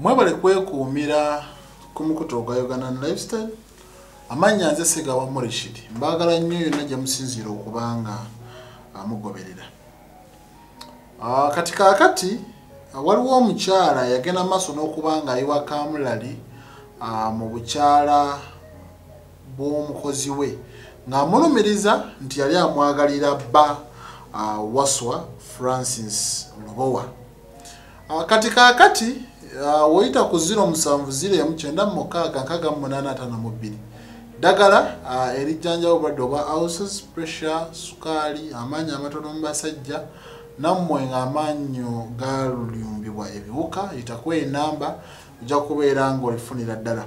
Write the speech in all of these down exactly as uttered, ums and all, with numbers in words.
Mwebale kwekuumira ku mukutu gwa Uganda Lifestyle. Amanya nze Segawa Rashid. Mbagala nnyo yonna gye musinziira okubanga amugoberera. Ah kati kaakati waliwo omukyala yagenda maaso n'okubanga ayiwa kaamulari mu bukyala bw'omukozi we ng'amulumiriza nti yali amwagalira bba Waswa Francis Lubowa. Kati kaakati woyita ku zero musanvu zero emu kyenda mukaaga nkaaga munaana ataano mu bbiri ddagala erijjanjaba obulwadde obwa ulcers, pressure, sukaali, amaanyi amatono mu basajja nammwe ng'amaanyi galulyumbibwa ebiwuka yitaku enamba ojja kubeera ng'olifunira ddala.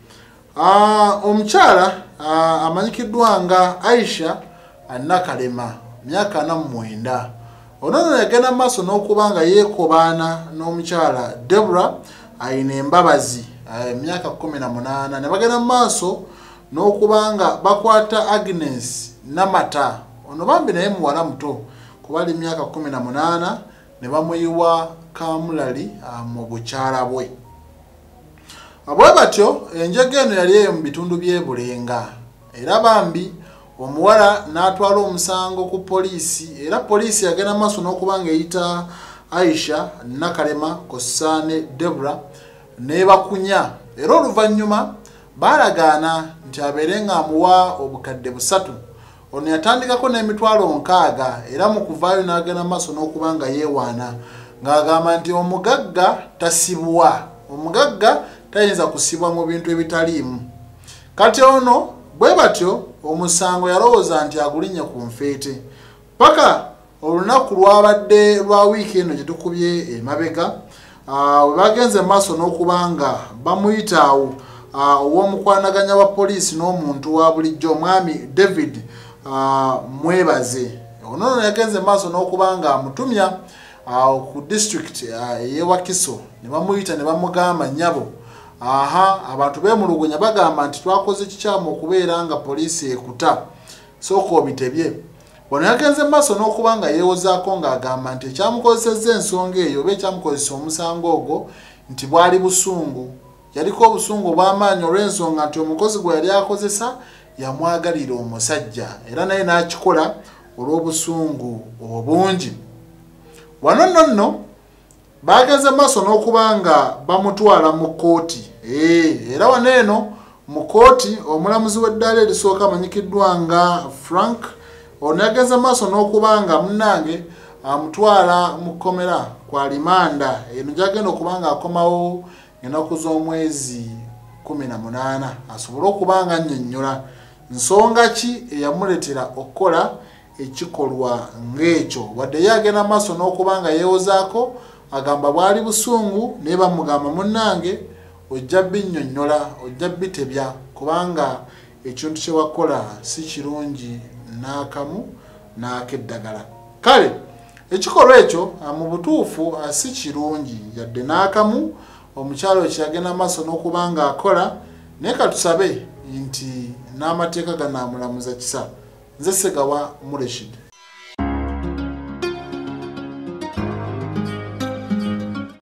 Omukyala amanyikiddwa nga Aisha Nakalema myaka ana mu mwenda. Ono yagenda maaso n'okubanga yeekobaana n'omukyala Deborah ayina embabazi emyaka kumi na munaana ne bagenda maaso n'okubanga bakwata Agnes Namata ono bambi naye muwala muto kuba ali myaka kumi na munaana ne bamuyiwa kaamulari mu bukyala bwe. Bwe batyo enjega eno yali eyo mu bitundu by'e Bulenga era bambi omuwala n'atwala omusango ku poliisi era poliisi yagenda maaso n'okubanga eyita Aisha Nakalema Kosane Deborah nebakunya era oluvannyuma balagaana nti abeere ng'amuwa obukadde busatu. Ono yatandikako n'emitwalo nkaaga era mu kuvaayo n'agenda maaso n'okubanga yeewaana ng'agamba nti omugagga tasibwa, omugagga tayinza kusibwa mu bintu ebitaliimu. Kati ono bwe batyo omusango yalowooza nti agulinnya ku nfeete paka olunaku lwabadde lwa wiiki eno gye tukubye emabega we bagenze maaso n'okubanga bamuyita awo ow'omukwanaganya wa poliisi n'omuntu wa bulijjo omwami David Mwebaze. Ono ono yagenze maaso n'okubanga amutumya ku district ey'e Wakiso ne bamuyita ne bamugamba nnyabo aha abantu beemulugunya bagamba nti twakoze kikyamu okubeera nga poliisi ekuta sooka obitebye. Ono yagenze maaso n'okubanga yeewozaako ng'agamba nti ekyamukozesezza ensonga eyo oba ekyamukozesa omusango ogwo nti bwali busungu, yaliko obusungu bw'amaanyi olw'ensonga nti omukozi gwe yali akozesa yamwagalira omusajja era naye n'akikola olw'obusungu obungi. Wano nno nno bagenze maaso n'okubanga bamutwala mu kkooti era wano eno mu kkooti omulamuzi w'eddaala erisooka amanyikiddwa nga Frank ono yagenze maaso n'okubanga munnange amutwala mu kkomera ku alimanda eno gyagenda okubanga akomawo ennaku z'omwezi kumi na munaana asobole okubanga annyonnyola nsonga ki eyamuleetera okukola ekikolwa ng'ekyo wadde ye agenda maaso n'okubanga yeewozaako agamba bwali busungu naye bamugamba munnange ojja binnyonnyola ojja bitebya kubanga ekintu kye wakola si kirungi n'akamu n'akeddagala. Kale ekikolwa ekyo mu butuufu si kirungi yadde n'akamu omukyalo kyagenda maaso n'okubanga akola naye katusabe nti n'amateeka ganaamulamuza kisa. Nze Segawa Rashid.